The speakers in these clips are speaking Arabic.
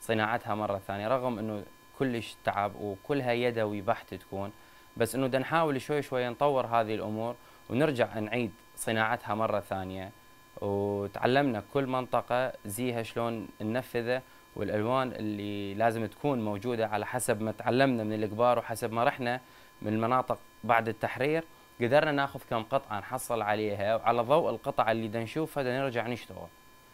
صناعتها مرة ثانية، رغم انه كلش تعب وكلها يدوي بحت تكون، بس انه بدنا نحاول شوي شوي نطور هذه الامور ونرجع نعيد صناعتها مرة ثانية. وتعلمنا كل منطقة زيها شلون ننفذه، والالوان اللي لازم تكون موجودة على حسب ما تعلمنا من الكبار وحسب ما رحنا من المناطق بعد التحرير. قدرنا ناخذ كم قطعة نحصل عليها، وعلى ضوء القطعة اللي دا نشوفها دا نرجع نشتغل.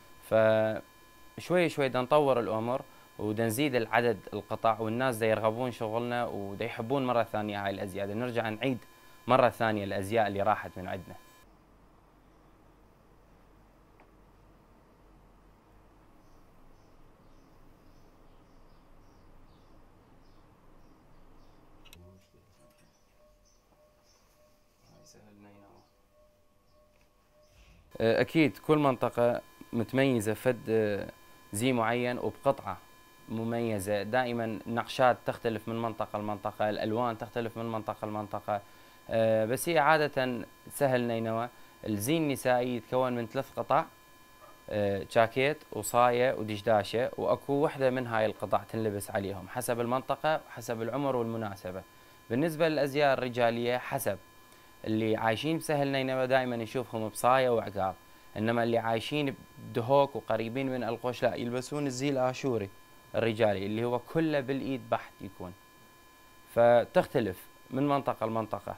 فشوي شوي دا نطور الأمر ودا نزيد العدد القطع، والناس دا يرغبون شغلنا ودا يحبون مرة ثانية هاي الأزياء، دا نرجع نعيد مرة ثانية الأزياء اللي راحت من عندنا. أكيد كل منطقة متميزة فد زي معين وبقطعة مميزة. دائما النقشات تختلف من منطقة لمنطقة، الألوان تختلف من منطقة لمنطقة. بس هي عادة سهل نينوى الزي النسائي يتكون من 3 قطع، جاكيت وصاية ودشداشة، وأكو وحدة من هاي القطع تنلبس عليهم حسب المنطقة وحسب العمر والمناسبة. بالنسبة للأزياء الرجالية حسب اللي عايشين بسهل نينوى دائما نشوفهم بصاية وعقال، انما اللي عايشين بدهوك وقريبين من القوش لا يلبسون الزي الاشوري الرجالي اللي هو كله بالايد بحت يكون. فتختلف من منطقة لمنطقة.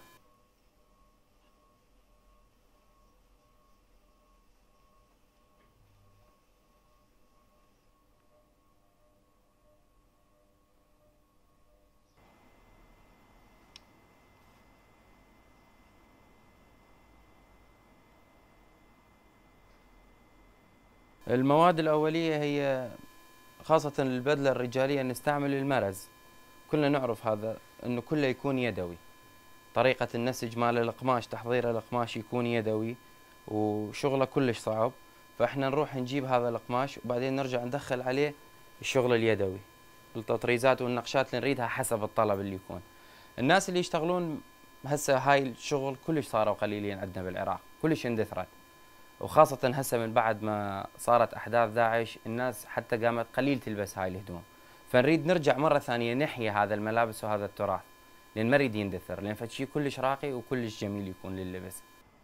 المواد الأولية هي خاصة البدلة الرجالية نستعمل المرز. كلنا نعرف هذا انه كله يكون يدوي، طريقة النسج مال القماش، تحضير القماش يكون يدوي وشغله كلش صعب. فاحنا نروح نجيب هذا القماش وبعدين نرجع ندخل عليه الشغل اليدوي، التطريزات والنقشات اللي نريدها حسب الطلب اللي يكون. الناس اللي يشتغلون هسه هاي الشغل كلش صاروا قليلين عندنا بالعراق، كلش اندثرت، وخاصة هسه من بعد ما صارت أحداث داعش الناس حتى قامت قليل تلبس هاي الهدوم. فنريد نرجع مرة ثانية نحيي هذا الملابس وهذا التراث، لأن ما يريد يندثر، لأن فشي كلش راقي وكلش جميل يكون لللبس.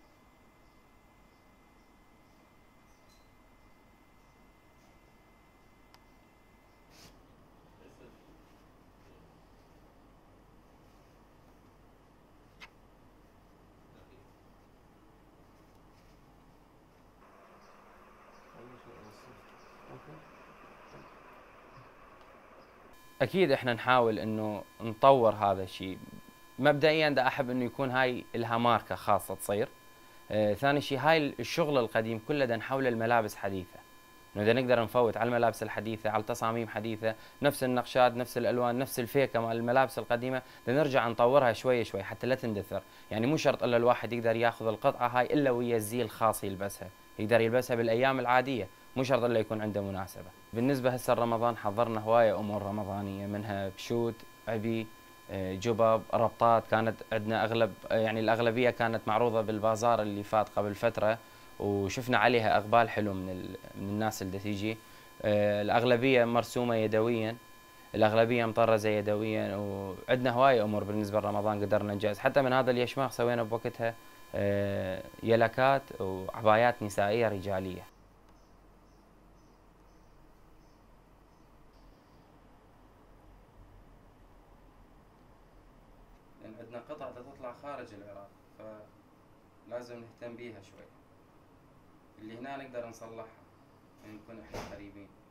أكيد إحنا نحاول إنه نطور هذا الشيء. مبدئيا دا أحب إنه يكون هاي لها ماركة خاصة تصير. ثاني شيء هاي الشغل القديم كله دا نحوله لملابس حديثة، إنه دا نقدر نفوت على الملابس الحديثة، على التصاميم حديثة، نفس النقشات نفس الألوان نفس الفيكة مال الملابس القديمة، دا نرجع نطورها شوي شوي حتى لا تندثر. يعني مو شرط إلا الواحد يقدر ياخذ القطعة هاي إلا ويا الزي الخاص يلبسها، يقدر يلبسها بالأيام العادية، مو شرط إلا يكون عنده مناسبة. بالنسبة هسه رمضان حضرنا هواية أمور رمضانية، منها بشوت، عبي، جبب، ربطات. كانت عندنا يعني الأغلبية كانت معروضة بالبازار اللي فات قبل فترة، وشفنا عليها إقبال حلو من الناس اللي تيجي. الأغلبية مرسومة يدويا، الأغلبية مطرزة يدويا، وعندنا هواية أمور بالنسبة لرمضان قدرنا نجهز. حتى من هذا اليشماخ سوينا بوقتها يلكات وعبايات نسائية رجالية. لأن عندنا قطع تطلع خارج العراق، فلازم نهتم بيها شوي. اللي هنا نقدر نصلحها، يعني نكون احنا قريبين.